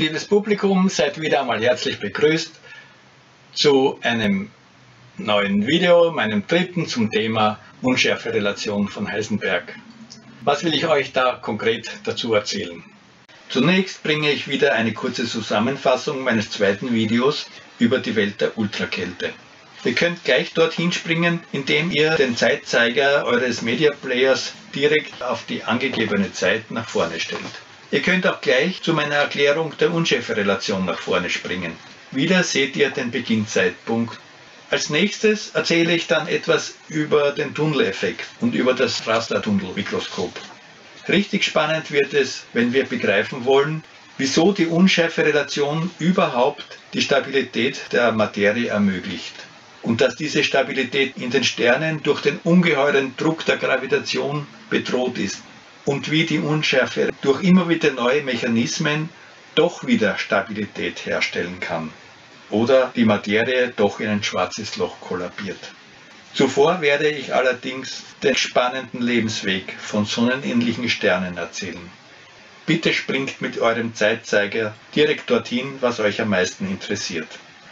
Liebes Publikum, seid wieder einmal herzlich begrüßt zu einem neuen Video, meinem dritten zum Thema Unschärferelation von Heisenberg. Was will ich euch da konkret dazu erzählen? Zunächst bringe ich wieder eine kurze Zusammenfassung meines zweiten Videos über die Welt der Ultrakälte. Ihr könnt gleich dorthin springen, indem ihr den Zeitzeiger eures Media Players direkt auf die angegebene Zeit nach vorne stellt. Ihr könnt auch gleich zu meiner Erklärung der Unschärferelation nach vorne springen. Wieder seht ihr den Beginnzeitpunkt. Als nächstes erzähle ich dann etwas über den Tunneleffekt und über das Rastertunnelmikroskop. Richtig spannend wird es, wenn wir begreifen wollen, wieso die Unschärferelation überhaupt die Stabilität der Materie ermöglicht. Und dass diese Stabilität in den Sternen durch den ungeheuren Druck der Gravitation bedroht ist. Und wie die Unschärfe durch immer wieder neue Mechanismen doch wieder Stabilität herstellen kann. Oder die Materie doch in ein schwarzes Loch kollabiert. Zuvor werde ich allerdings den spannenden Lebensweg von sonnenähnlichen Sternen erzählen. Bitte springt mit eurem Zeitzeiger direkt dorthin, was euch am meisten interessiert.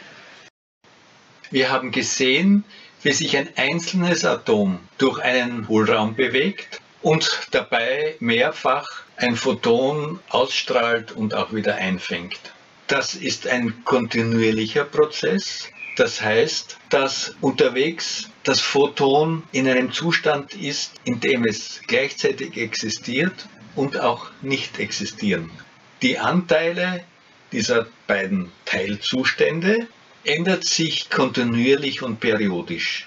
Wir haben gesehen, wie sich ein einzelnes Atom durch einen Hohlraum bewegt und dabei mehrfach ein Photon ausstrahlt und auch wieder einfängt. Das ist ein kontinuierlicher Prozess. Das heißt, dass unterwegs das Photon in einem Zustand ist, in dem es gleichzeitig existiert und auch nicht existieren. Die Anteile dieser beiden Teilzustände ändert sich kontinuierlich und periodisch.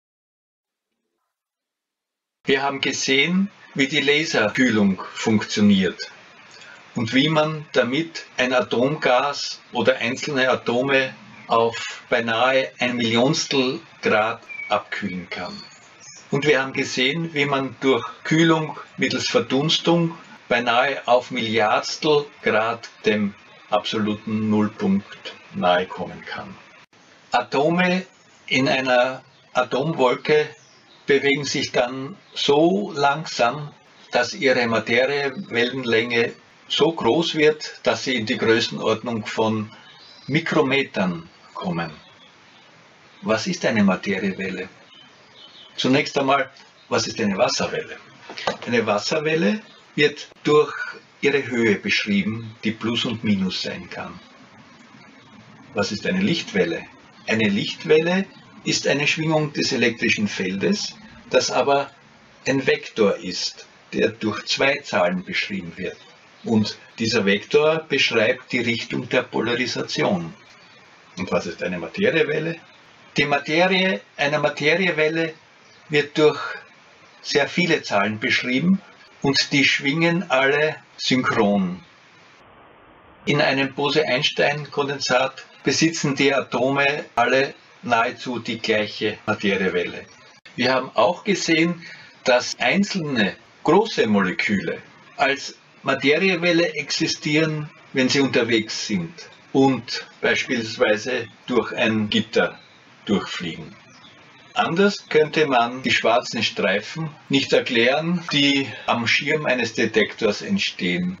Wir haben gesehen, wie die Laserkühlung funktioniert und wie man damit ein Atomgas oder einzelne Atome auf beinahe 1/1000 Grad abkühlen kann. Und wir haben gesehen, wie man durch Kühlung mittels Verdunstung beinahe auf Milliardstel Grad dem absoluten Nullpunkt nahe kommen kann. Atome in einer Atomwolke bewegen sich dann so langsam, dass ihre Materiewellenlänge so groß wird, dass sie in die Größenordnung von Mikrometern kommen. Was ist eine Materiewelle? Zunächst einmal, was ist eine Wasserwelle? Eine Wasserwelle wird durch ihre Höhe beschrieben, die Plus und Minus sein kann. Was ist eine Lichtwelle? Eine Lichtwelle ist eine Schwingung des elektrischen Feldes, das aber ein Vektor ist, der durch zwei Zahlen beschrieben wird. Und dieser Vektor beschreibt die Richtung der Polarisation. Und was ist eine Materiewelle? Die Materie einer Materiewelle wird durch sehr viele Zahlen beschrieben und die schwingen alle synchron. In einem Bose-Einstein-Kondensat besitzen die Atome alle nahezu die gleiche Materiewelle. Wir haben auch gesehen, dass einzelne große Moleküle als Materiewelle existieren, wenn sie unterwegs sind und beispielsweise durch ein Gitter durchfliegen. Anders könnte man die schwarzen Streifen nicht erklären, die am Schirm eines Detektors entstehen.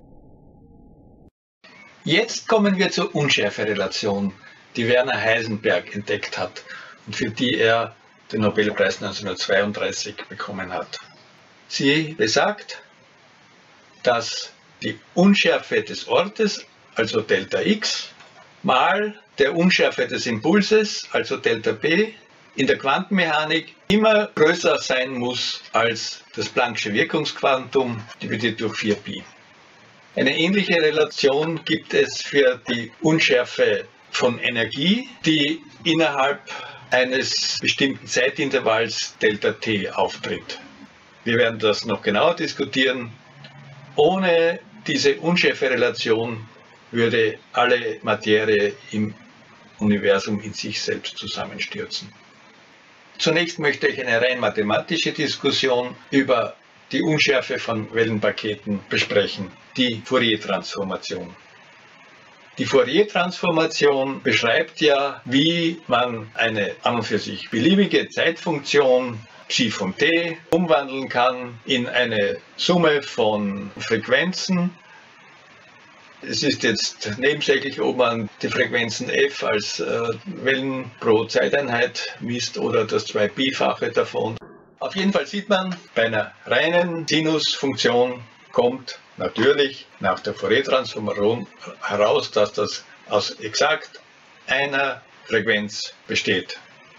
Jetzt kommen wir zur Unschärferelation, die Werner Heisenberg entdeckt hat und für die er den Nobelpreis 1932 bekommen hat. Sie besagt, dass die Unschärfe des Ortes, also Delta X, mal der Unschärfe des Impulses, also Delta B, in der Quantenmechanik immer größer sein muss als das Planck'sche Wirkungsquantum dividiert durch 4π. Eine ähnliche Relation gibt es für die Unschärfe von Energie, die innerhalb eines bestimmten Zeitintervalls Δt auftritt. Wir werden das noch genauer diskutieren. Ohne diese Unschärferelation würde alle Materie im Universum in sich selbst zusammenstürzen. Zunächst möchte ich eine rein mathematische Diskussion über die Unschärfe von Wellenpaketen besprechen, die Fourier-Transformation. Die Fourier-Transformation beschreibt ja, wie man eine an und für sich beliebige Zeitfunktion Xi von t umwandeln kann in eine Summe von Frequenzen Es ist jetzt nebensächlich, ob man die Frequenzen f als Wellen pro Zeiteinheit misst oder das 2π-fache davon. Auf jeden Fall sieht man, bei einer reinen Sinusfunktion kommt natürlich nach der Fourier-Transformation heraus, dass das aus exakt einer Frequenz besteht.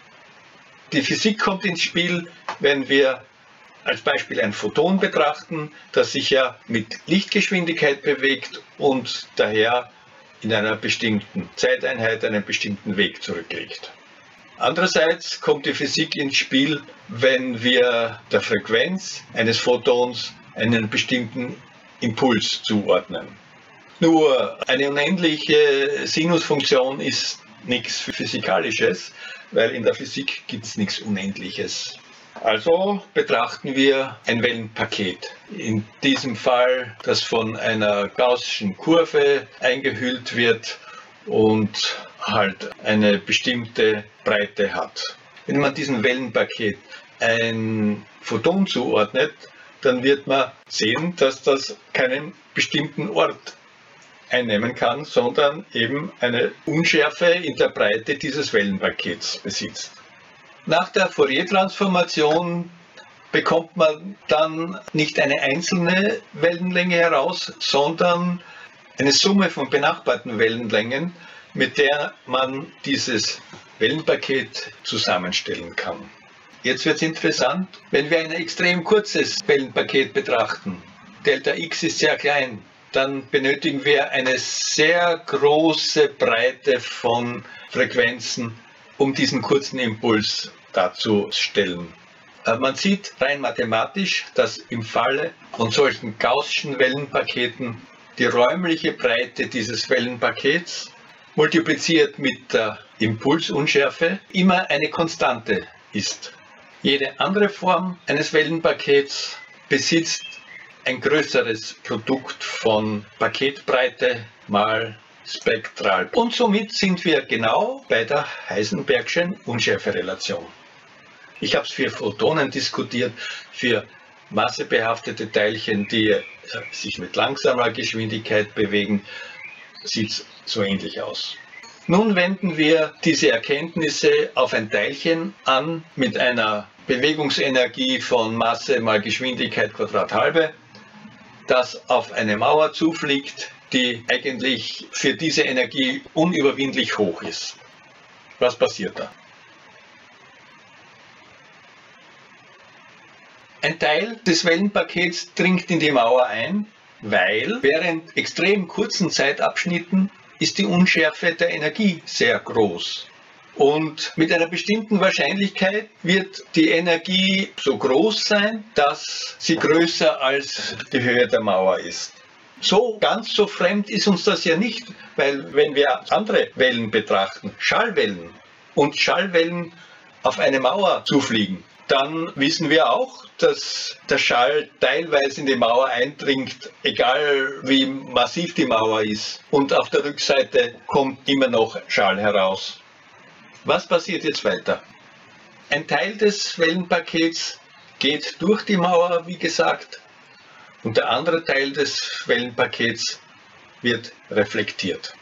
Die Physik kommt ins Spiel, wenn wir als Beispiel ein Photon betrachten, das sich ja mit Lichtgeschwindigkeit bewegt und daher in einer bestimmten Zeiteinheit einen bestimmten Weg zurücklegt. Andererseits kommt die Physik ins Spiel, wenn wir der Frequenz eines Photons einen bestimmten Impuls zuordnen. Nur eine unendliche Sinusfunktion ist nichts Physikalisches, weil in der Physik gibt es nichts Unendliches. Also betrachten wir ein Wellenpaket. In diesem Fall, das von einer gaußschen Kurve eingehüllt wird und halt eine bestimmte Breite hat. Wenn man diesem Wellenpaket ein Photon zuordnet, dann wird man sehen, dass das keinen bestimmten Ort einnehmen kann, sondern eben eine Unschärfe in der Breite dieses Wellenpakets besitzt. Nach der Fourier-Transformation bekommt man dann nicht eine einzelne Wellenlänge heraus, sondern eine Summe von benachbarten Wellenlängen, mit der man dieses Wellenpaket zusammenstellen kann. Jetzt wird es interessant, wenn wir ein extrem kurzes Wellenpaket betrachten. Delta x ist sehr klein. Dann benötigen wir eine sehr große Breite von Frequenzen, um diesen kurzen Impuls darzustellen. Man sieht rein mathematisch, dass im Falle von solchen gaußschen Wellenpaketen die räumliche Breite dieses Wellenpakets multipliziert mit der Impulsunschärfe immer eine Konstante ist. Jede andere Form eines Wellenpakets besitzt ein größeres Produkt von Paketbreite mal Spektral. Und somit sind wir genau bei der Heisenbergschen Unschärferelation. Ich habe es für Photonen diskutiert, für massebehaftete Teilchen, die sich mit langsamer Geschwindigkeit bewegen, sieht es so ähnlich aus. Nun wenden wir diese Erkenntnisse auf ein Teilchen an mit einer Bewegungsenergie von Masse mal Geschwindigkeit Quadrat halbe, das auf eine Mauer zufliegt, die eigentlich für diese Energie unüberwindlich hoch ist. Was passiert da? Ein Teil des Wellenpakets dringt in die Mauer ein, weil während extrem kurzen Zeitabschnitten ist die Unschärfe der Energie sehr groß. Und mit einer bestimmten Wahrscheinlichkeit wird die Energie so groß sein, dass sie größer als die Höhe der Mauer ist. So ganz so fremd ist uns das ja nicht, weil wenn wir andere Wellen betrachten, Schallwellen, und Schallwellen auf eine Mauer zufliegen, dann wissen wir auch, dass der Schall teilweise in die Mauer eindringt, egal wie massiv die Mauer ist. Und auf der Rückseite kommt immer noch Schall heraus. Was passiert jetzt weiter? Ein Teil des Wellenpakets geht durch die Mauer, wie gesagt, und der andere Teil des Wellenpakets wird reflektiert.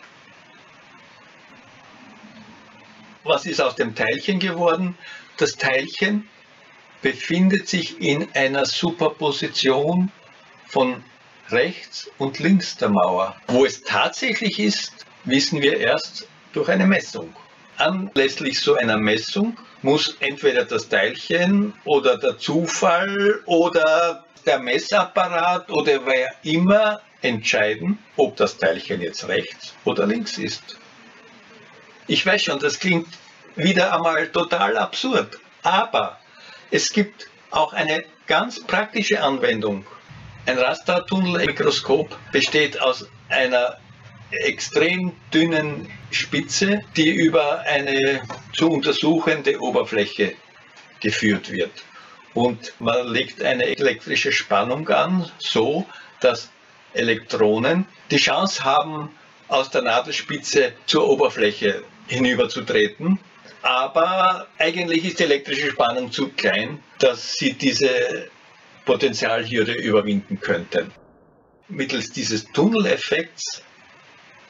Was ist aus dem Teilchen geworden? Das Teilchen befindet sich in einer Superposition von rechts und links der Mauer. Wo es tatsächlich ist, wissen wir erst durch eine Messung. Anlässlich so einer Messung muss entweder das Teilchen oder der Zufall oder der Messapparat oder wer immer entscheiden, ob das Teilchen jetzt rechts oder links ist. Ich weiß schon, das klingt wieder einmal total absurd, aber es gibt auch eine ganz praktische Anwendung. Ein Rastertunnelmikroskop besteht aus einer extrem dünnen Spitze, die über eine zu untersuchende Oberfläche geführt wird. Und man legt eine elektrische Spannung an, so dass Elektronen die Chance haben, aus der Nadelspitze zur Oberfläche hinüberzutreten. Aber eigentlich ist die elektrische Spannung zu klein, dass sie diese Potentialhürde überwinden könnten. Mittels dieses Tunneleffekts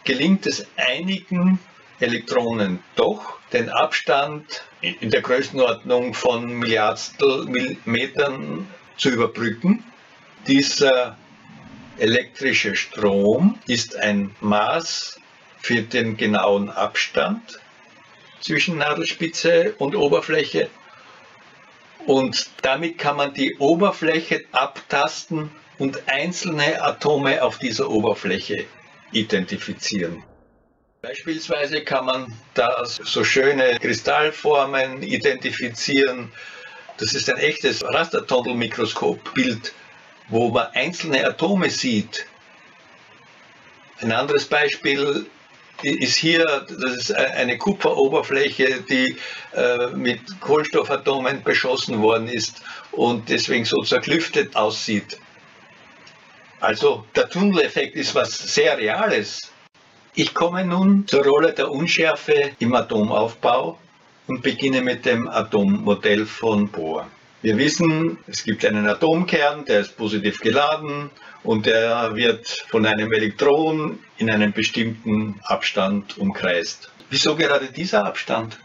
gelingt es einigen Elektronen doch, den Abstand in der Größenordnung von Milliardstel Millimetern zu überbrücken. Dieser elektrische Strom ist ein Maß für den genauen Abstand zwischen Nadelspitze und Oberfläche. Und damit kann man die Oberfläche abtasten und einzelne Atome auf dieser Oberfläche identifizieren. Beispielsweise kann man da so schöne Kristallformen identifizieren. Das ist ein echtes Rastertunnelmikroskopbild, wo man einzelne Atome sieht. Ein anderes Beispiel ist hier, das ist eine Kupferoberfläche, die mit Kohlenstoffatomen beschossen worden ist und deswegen so zerklüftet aussieht. Also der Tunneleffekt ist was sehr Reales. Ich komme nun zur Rolle der Unschärfe im Atomaufbau und beginne mit dem Atommodell von Bohr. Wir wissen, es gibt einen Atomkern, der ist positiv geladen und der wird von einem Elektron in einem bestimmten Abstand umkreist. Wieso gerade dieser Abstand?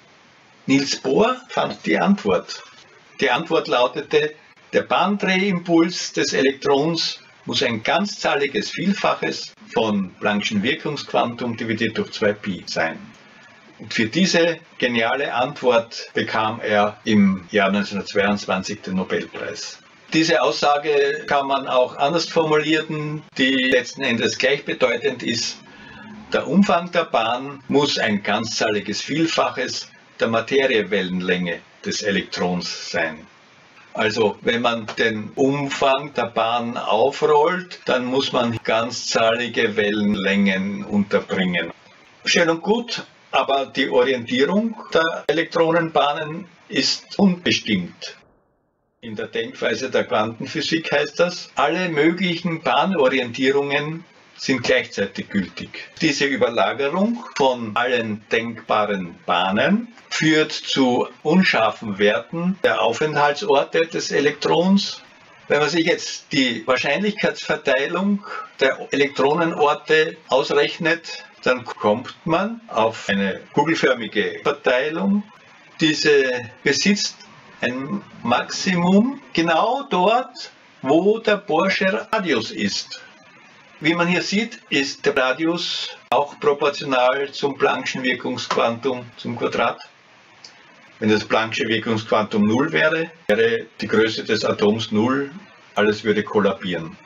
Niels Bohr fand die Antwort. Die Antwort lautete, der Bahndrehimpuls des Elektrons muss ein ganzzahliges Vielfaches von Planck'schen Wirkungsquantum dividiert durch 2π sein. Und für diese geniale Antwort bekam er im Jahr 1922 den Nobelpreis. Diese Aussage kann man auch anders formulieren, die letzten Endes gleichbedeutend ist. Der Umfang der Bahn muss ein ganzzahliges Vielfaches der Materiewellenlänge des Elektrons sein. Also wenn man den Umfang der Bahn aufrollt, dann muss man ganzzahlige Wellenlängen unterbringen. Schön und gut, aber die Orientierung der Elektronenbahnen ist unbestimmt. In der Denkweise der Quantenphysik heißt das, alle möglichen Bahnorientierungen sind gleichzeitig gültig. Diese Überlagerung von allen denkbaren Bahnen führt zu unscharfen Werten der Aufenthaltsorte des Elektrons. Wenn man sich jetzt die Wahrscheinlichkeitsverteilung der Elektronenorte ausrechnet, dann kommt man auf eine kugelförmige Verteilung. Diese besitzt ein Maximum genau dort, wo der Bohrsche Radius ist. Wie man hier sieht, ist der Radius auch proportional zum Planck'schen Wirkungsquantum zum Quadrat. Wenn das Planck'sche Wirkungsquantum 0 wäre, wäre die Größe des Atoms 0, alles würde kollabieren.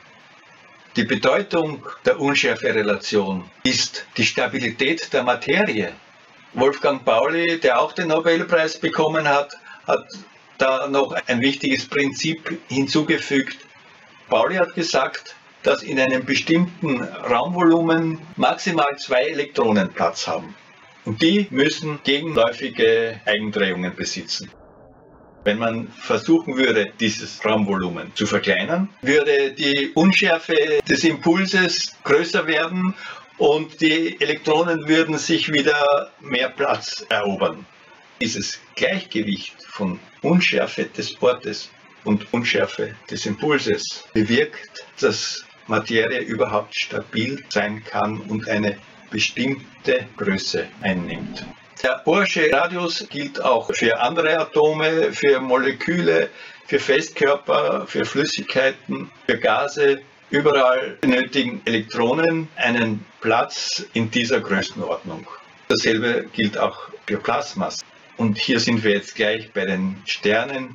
Die Bedeutung der Unschärferelation ist die Stabilität der Materie. Wolfgang Pauli, der auch den Nobelpreis bekommen hat, hat da noch ein wichtiges Prinzip hinzugefügt. Pauli hat gesagt, dass in einem bestimmten Raumvolumen maximal 2 Elektronen Platz haben. Und die müssen gegenläufige Eigendrehungen besitzen. Wenn man versuchen würde, dieses Raumvolumen zu verkleinern, würde die Unschärfe des Impulses größer werden und die Elektronen würden sich wieder mehr Platz erobern. Dieses Gleichgewicht von Unschärfe des Ortes und Unschärfe des Impulses bewirkt, dass Materie überhaupt stabil sein kann und eine bestimmte Größe einnimmt. Der Bohrsche Radius gilt auch für andere Atome, für Moleküle, für Festkörper, für Flüssigkeiten, für Gase. Überall benötigen Elektronen einen Platz in dieser Größenordnung. Dasselbe gilt auch für Plasmas. Und hier sind wir jetzt gleich bei den Sternen.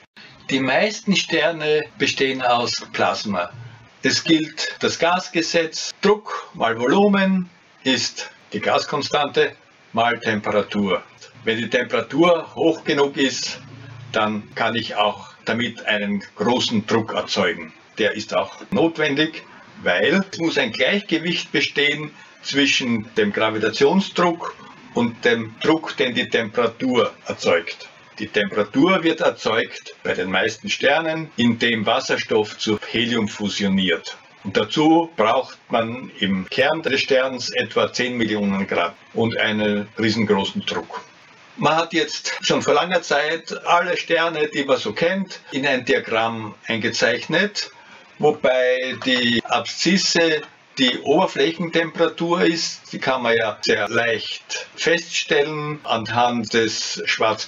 Die meisten Sterne bestehen aus Plasma. Es gilt das Gasgesetz, Druck mal Volumen ist die Gaskonstante mal Temperatur. Wenn die Temperatur hoch genug ist, dann kann ich auch damit einen großen Druck erzeugen. Der ist auch notwendig, weil es muss ein Gleichgewicht bestehen zwischen dem Gravitationsdruck und dem Druck, den die Temperatur erzeugt. Die Temperatur wird erzeugt bei den meisten Sternen, indem Wasserstoff zu Helium fusioniert. Und dazu braucht man im Kern des Sterns etwa 10 Millionen Grad und einen riesengroßen Druck. Man hat jetzt schon vor langer Zeit alle Sterne, die man so kennt, in ein Diagramm eingezeichnet, wobei die Abszisse die Oberflächentemperatur ist. Die kann man ja sehr leicht feststellen anhand des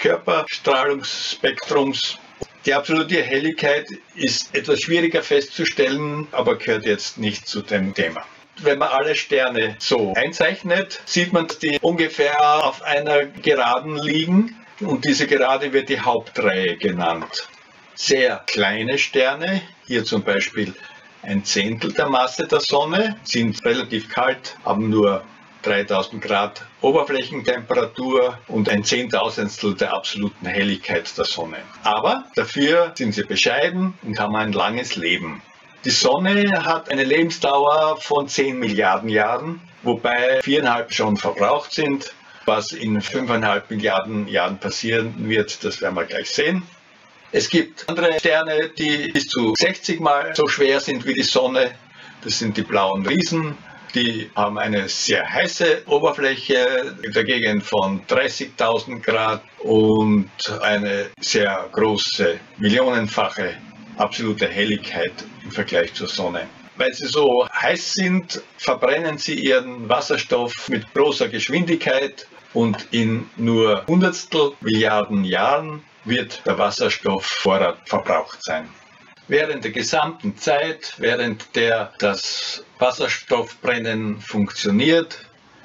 Schwarzkörperstrahlungsspektrums. Die absolute Helligkeit ist etwas schwieriger festzustellen, aber gehört jetzt nicht zu dem Thema. Wenn man alle Sterne so einzeichnet, sieht man, dass die ungefähr auf einer Geraden liegen und diese Gerade wird die Hauptreihe genannt. Sehr kleine Sterne, hier zum Beispiel ein Zehntel der Masse der Sonne, sind relativ kalt, haben nur 3000 Grad Oberflächentemperatur und ein Zehntausendstel der absoluten Helligkeit der Sonne. Aber dafür sind sie bescheiden und haben ein langes Leben. Die Sonne hat eine Lebensdauer von 10 Milliarden Jahren, wobei 4,5 schon verbraucht sind. Was in 5,5 Milliarden Jahren passieren wird, das werden wir gleich sehen. Es gibt andere Sterne, die bis zu 60 Mal so schwer sind wie die Sonne. Das sind die blauen Riesen. Die haben eine sehr heiße Oberfläche in der Gegend von 30.000 Grad und eine sehr große, millionenfache absolute Helligkeit im Vergleich zur Sonne. Weil sie so heiß sind, verbrennen sie ihren Wasserstoff mit großer Geschwindigkeit und in nur Hundertstel Milliarden Jahren wird der Wasserstoffvorrat verbraucht sein. Während der gesamten Zeit, während der das Wasserstoffbrennen funktioniert,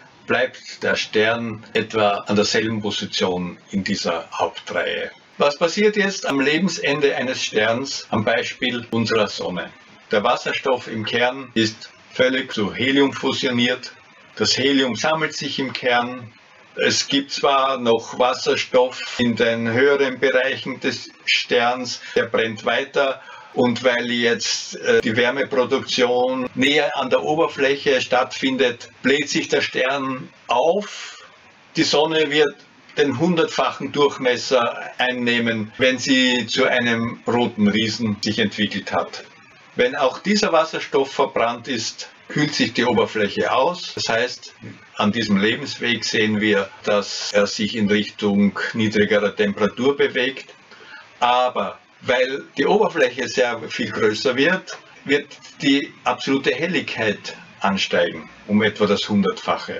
bleibt der Stern etwa an derselben Position in dieser Hauptreihe. Was passiert jetzt am Lebensende eines Sterns am Beispiel unserer Sonne? Der Wasserstoff im Kern ist völlig zu Helium fusioniert. Das Helium sammelt sich im Kern. Es gibt zwar noch Wasserstoff in den höheren Bereichen des Sterns, der brennt weiter. Und weil jetzt die Wärmeproduktion näher an der Oberfläche stattfindet, bläht sich der Stern auf. Die Sonne wird den 100-fachen Durchmesser einnehmen, wenn sie zu einem roten Riesen sich entwickelt hat. Wenn auch dieser Wasserstoff verbrannt ist, kühlt sich die Oberfläche aus. Das heißt, an diesem Lebensweg sehen wir, dass er sich in Richtung niedrigerer Temperatur bewegt. Aber weil die Oberfläche sehr viel größer wird, wird die absolute Helligkeit ansteigen, um etwa das 100-fache.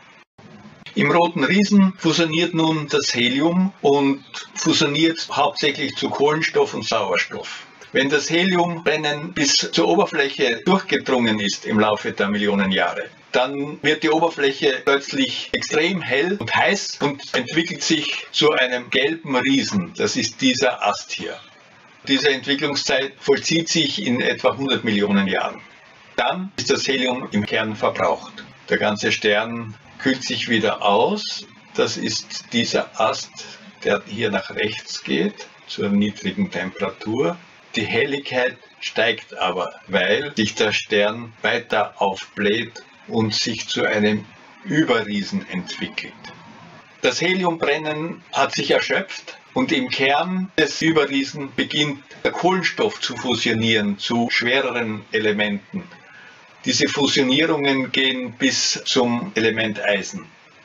Im roten Riesen fusioniert nun das Helium und fusioniert hauptsächlich zu Kohlenstoff und Sauerstoff. Wenn das Heliumbrennen bis zur Oberfläche durchgedrungen ist im Laufe der Millionen Jahre, dann wird die Oberfläche plötzlich extrem hell und heiß und entwickelt sich zu einem gelben Riesen. Das ist dieser Ast hier. Diese Entwicklungszeit vollzieht sich in etwa 100 Millionen Jahren. Dann ist das Helium im Kern verbraucht. Der ganze Stern kühlt sich wieder aus. Das ist dieser Ast, der hier nach rechts geht, zur niedrigen Temperatur. Die Helligkeit steigt aber, weil sich der Stern weiter aufbläht und sich zu einem Überriesen entwickelt. Das Heliumbrennen hat sich erschöpft und im Kern des Überriesen beginnt der Kohlenstoff zu fusionieren zu schwereren Elementen. Diese Fusionierungen gehen bis zum Element Eisen.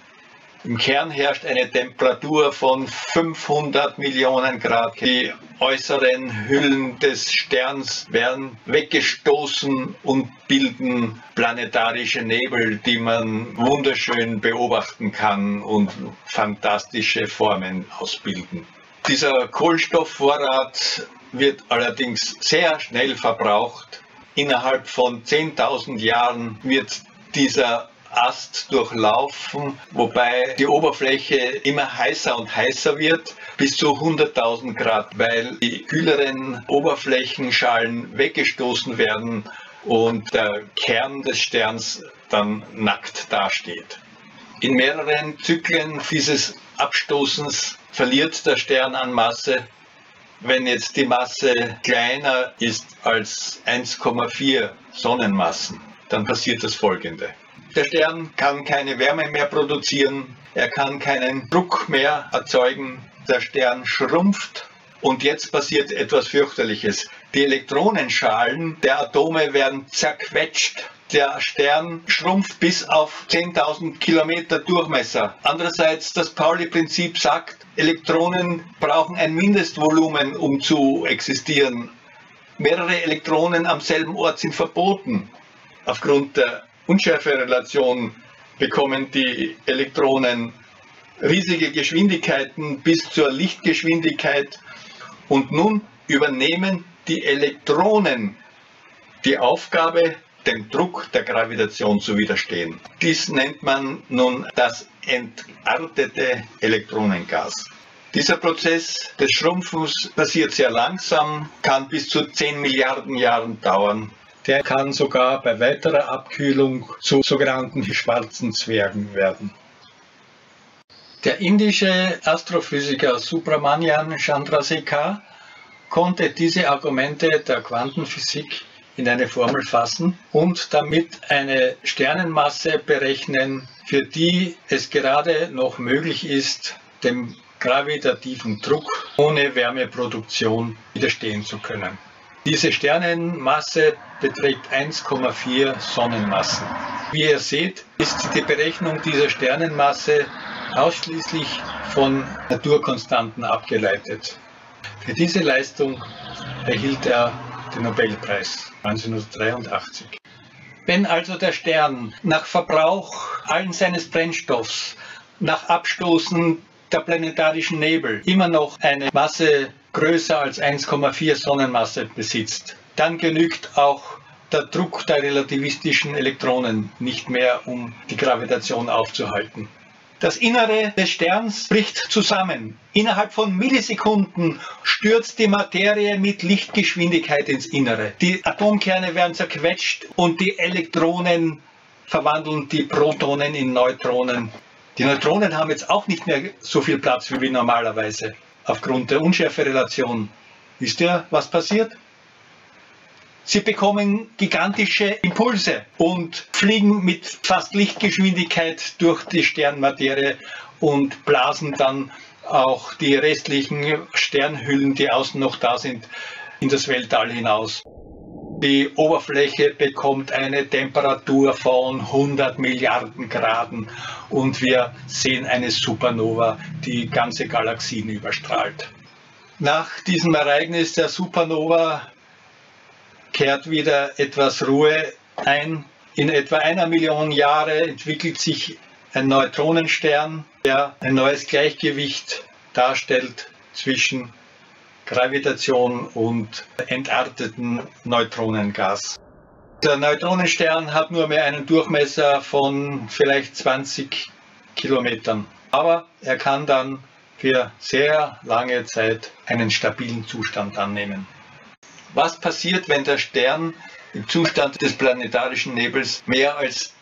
Im Kern herrscht eine Temperatur von 500 Millionen Grad. Die äußeren Hüllen des Sterns werden weggestoßen und bilden planetarische Nebel, die man wunderschön beobachten kann und fantastische Formen ausbilden. Dieser Kohlenstoffvorrat wird allerdings sehr schnell verbraucht. Innerhalb von 10.000 Jahren wird dieser Ast durchlaufen, wobei die Oberfläche immer heißer und heißer wird, bis zu 100.000 Grad, weil die kühleren Oberflächenschalen weggestoßen werden und der Kern des Sterns dann nackt dasteht. In mehreren Zyklen dieses Abstoßens verliert der Stern an Masse. Wenn jetzt die Masse kleiner ist als 1,4 Sonnenmassen, dann passiert das Folgende. Der Stern kann keine Wärme mehr produzieren, er kann keinen Druck mehr erzeugen, der Stern schrumpft und jetzt passiert etwas fürchterliches. Die Elektronenschalen der Atome werden zerquetscht. Der Stern schrumpft bis auf 10.000 Kilometer Durchmesser. Andererseits, das Pauli-Prinzip sagt, Elektronen brauchen ein Mindestvolumen, um zu existieren. Mehrere Elektronen am selben Ort sind verboten. Aufgrund der Unschärferelation bekommen die Elektronen riesige Geschwindigkeiten bis zur Lichtgeschwindigkeit und nun übernehmen die Elektronen die Aufgabe, dem Druck der Gravitation zu widerstehen. Dies nennt man nun das entartete Elektronengas. Dieser Prozess des Schrumpfens passiert sehr langsam, kann bis zu 10 Milliarden Jahren dauern. Der kann sogar bei weiterer Abkühlung zu sogenannten schwarzen Zwergen werden. Der indische Astrophysiker Subrahmanyan Chandrasekhar konnte diese Argumente der Quantenphysik in eine Formel fassen und damit eine Sternenmasse berechnen, für die es gerade noch möglich ist, dem gravitativen Druck ohne Wärmeproduktion widerstehen zu können. Diese Sternenmasse beträgt 1,4 Sonnenmassen. Wie ihr seht, ist die Berechnung dieser Sternenmasse ausschließlich von Naturkonstanten abgeleitet. Für diese Leistung erhielt er den Nobelpreis 1983. Wenn also der Stern nach Verbrauch allen seines Brennstoffs, nach Abstoßen der planetarischen Nebel immer noch eine Masse größer als 1,4 Sonnenmasse besitzt, dann genügt auch der Druck der relativistischen Elektronen nicht mehr, um die Gravitation aufzuhalten. Das Innere des Sterns bricht zusammen. Innerhalb von Millisekunden stürzt die Materie mit Lichtgeschwindigkeit ins Innere. Die Atomkerne werden zerquetscht und die Elektronen verwandeln die Protonen in Neutronen. Die Neutronen haben jetzt auch nicht mehr so viel Platz wie normalerweise aufgrund der Unschärferelation. Wisst ihr, was passiert? Sie bekommen gigantische Impulse und fliegen mit fast Lichtgeschwindigkeit durch die Sternmaterie und blasen dann auch die restlichen Sternhüllen, die außen noch da sind, in das Weltall hinaus. Die Oberfläche bekommt eine Temperatur von 100 Milliarden Grad und wir sehen eine Supernova, die ganze Galaxien überstrahlt. Nach diesem Ereignis der Supernova kehrt wieder etwas Ruhe ein. In etwa 1 Million Jahre entwickelt sich ein Neutronenstern, der ein neues Gleichgewicht darstellt zwischen Gravitation und entarteten Neutronengas. Der Neutronenstern hat nur mehr einen Durchmesser von vielleicht 20 Kilometern, aber er kann dann für sehr lange Zeit einen stabilen Zustand annehmen. Was passiert, wenn der Stern im Zustand des planetarischen Nebels mehr als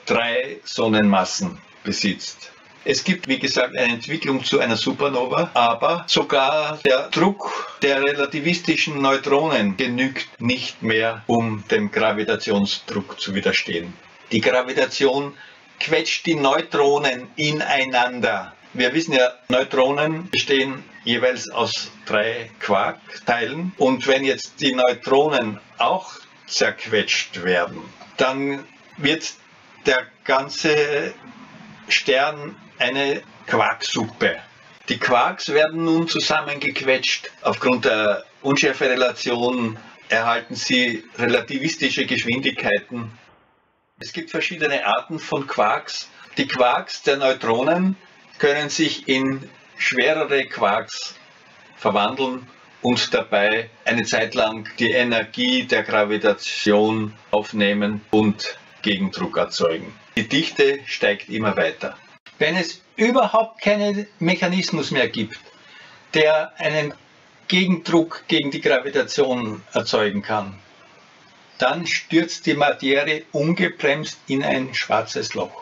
3 Sonnenmassen besitzt? Es gibt, wie gesagt, eine Entwicklung zu einer Supernova, aber sogar der Druck der relativistischen Neutronen genügt nicht mehr, um dem Gravitationsdruck zu widerstehen. Die Gravitation quetscht die Neutronen ineinander. Wir wissen ja, Neutronen bestehen jeweils aus 3 Quarkteilen und wenn jetzt die Neutronen auch zerquetscht werden, dann wird der ganze Stern eine Quarksuppe. Die Quarks werden nun zusammengequetscht. Aufgrund der Unschärferelation erhalten sie relativistische Geschwindigkeiten. Es gibt verschiedene Arten von Quarks. Die Quarks der Neutronen können sich in schwerere Quarks verwandeln und dabei eine Zeit lang die Energie der Gravitation aufnehmen und Gegendruck erzeugen. Die Dichte steigt immer weiter. Wenn es überhaupt keinen Mechanismus mehr gibt, der einen Gegendruck gegen die Gravitation erzeugen kann, dann stürzt die Materie ungebremst in ein schwarzes Loch.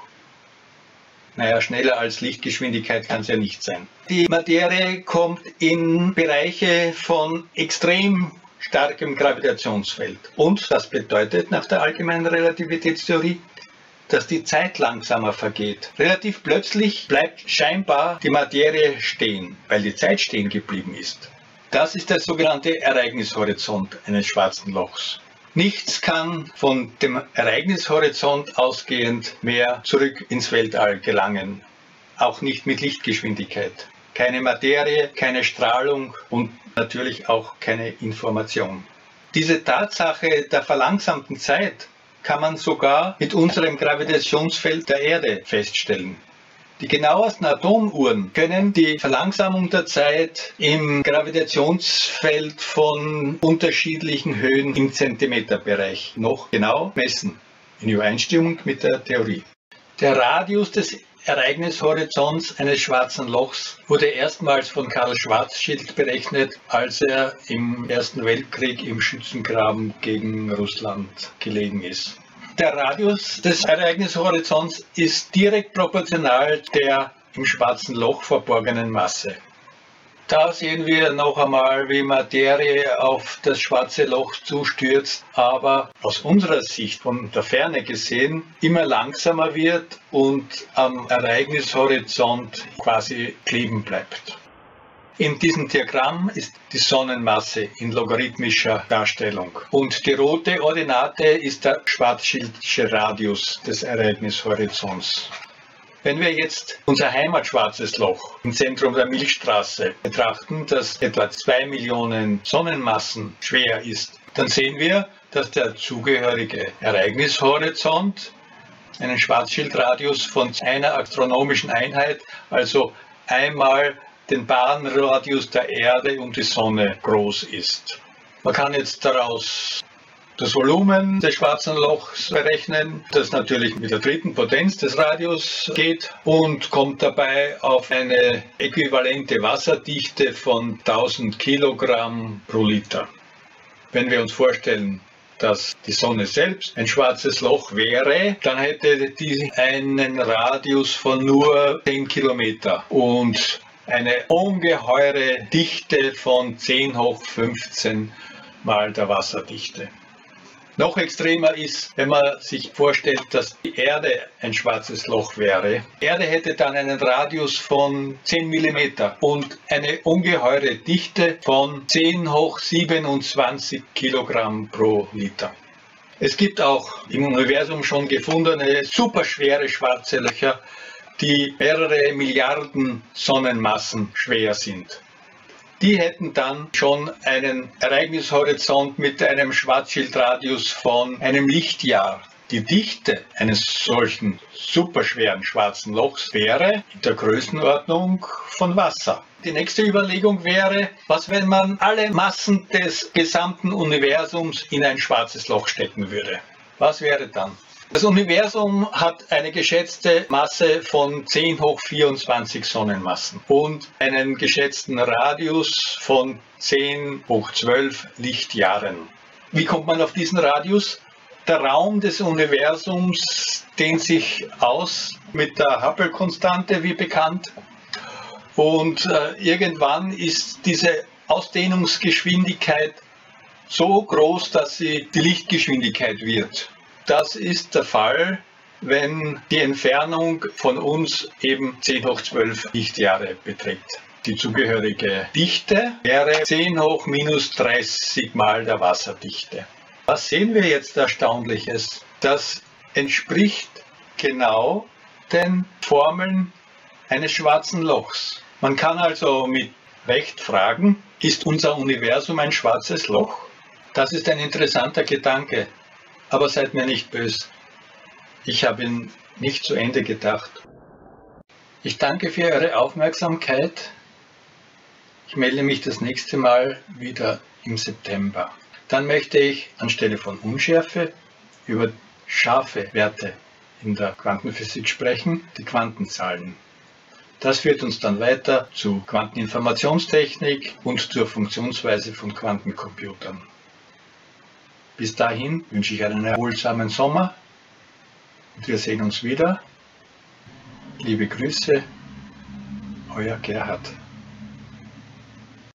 Naja, schneller als Lichtgeschwindigkeit kann es ja nicht sein. Die Materie kommt in Bereiche von extrem starkem Gravitationsfeld. Und das bedeutet nach der allgemeinen Relativitätstheorie, dass die Zeit langsamer vergeht. Relativ plötzlich bleibt scheinbar die Materie stehen, weil die Zeit stehen geblieben ist. Das ist der sogenannte Ereignishorizont eines schwarzen Lochs. Nichts kann von dem Ereignishorizont ausgehend mehr zurück ins Weltall gelangen, auch nicht mit Lichtgeschwindigkeit. Keine Materie, keine Strahlung und natürlich auch keine Information. Diese Tatsache der verlangsamten Zeit kann man sogar mit unserem Gravitationsfeld der Erde feststellen. Die genauesten Atomuhren können die Verlangsamung der Zeit im Gravitationsfeld von unterschiedlichen Höhen im Zentimeterbereich noch genau messen, in Übereinstimmung mit der Theorie. Der Radius des Ereignishorizonts eines schwarzen Lochs wurde erstmals von Karl Schwarzschild berechnet, als er im Ersten Weltkrieg im Schützengraben gegen Russland gelegen ist. Der Radius des Ereignishorizonts ist direkt proportional der im schwarzen Loch verborgenen Masse. Da sehen wir noch einmal, wie Materie auf das schwarze Loch zustürzt, aber aus unserer Sicht von der Ferne gesehen immer langsamer wird und am Ereignishorizont quasi kleben bleibt. In diesem Diagramm ist die Sonnenmasse in logarithmischer Darstellung und die rote Ordinate ist der Schwarzschildische Radius des Ereignishorizonts. Wenn wir jetzt unser Heimatschwarzes Loch im Zentrum der Milchstraße betrachten, das etwa 2 Millionen Sonnenmassen schwer ist, dann sehen wir, dass der zugehörige Ereignishorizont einen Schwarzschildradius von einer astronomischen Einheit, also einmal den Bahnradius der Erde um die Sonne groß ist. Man kann jetzt daraus das Volumen des schwarzen Lochs berechnen, das natürlich mit der dritten Potenz des Radius geht und kommt dabei auf eine äquivalente Wasserdichte von 1000 Kilogramm pro Liter. Wenn wir uns vorstellen, dass die Sonne selbst ein schwarzes Loch wäre, dann hätte die einen Radius von nur 10 Kilometer und eine ungeheure Dichte von 10 hoch 15 mal der Wasserdichte. Noch extremer ist, wenn man sich vorstellt, dass die Erde ein schwarzes Loch wäre. Die Erde hätte dann einen Radius von 10 mm und eine ungeheure Dichte von 10 hoch 27 Kilogramm pro Liter. Es gibt auch im Universum schon gefundene superschwere schwarze Löcher, die mehrere Milliarden Sonnenmassen schwer sind. Die hätten dann schon einen Ereignishorizont mit einem Schwarzschildradius von einem Lichtjahr. Die Dichte eines solchen superschweren schwarzen Lochs wäre in der Größenordnung von Wasser. Die nächste Überlegung wäre, was wenn man alle Massen des gesamten Universums in ein schwarzes Loch stecken würde? Was wäre dann? Das Universum hat eine geschätzte Masse von 10 hoch 24 Sonnenmassen und einen geschätzten Radius von 10 hoch 12 Lichtjahren. Wie kommt man auf diesen Radius? Der Raum des Universums dehnt sich aus mit der Hubble-Konstante, wie bekannt. Und irgendwann ist diese Ausdehnungsgeschwindigkeit so groß, dass sie die Lichtgeschwindigkeit wird. Das ist der Fall, wenn die Entfernung von uns eben 10 hoch 12 Lichtjahre beträgt. Die zugehörige Dichte wäre 10 hoch minus 30 mal der Wasserdichte. Was sehen wir jetzt Erstaunliches? Das entspricht genau den Formeln eines schwarzen Lochs. Man kann also mit Recht fragen, ist unser Universum ein schwarzes Loch? Das ist ein interessanter Gedanke. Aber seid mir nicht böse. Ich habe ihn nicht zu Ende gedacht. Ich danke für Ihre Aufmerksamkeit. Ich melde mich das nächste Mal wieder im September. Dann möchte ich anstelle von Unschärfe über scharfe Werte in der Quantenphysik sprechen, die Quantenzahlen. Das führt uns dann weiter zu Quanteninformationstechnik und zur Funktionsweise von Quantencomputern. Bis dahin wünsche ich einen erholsamen Sommer und wir sehen uns wieder. Liebe Grüße, euer Gerhard.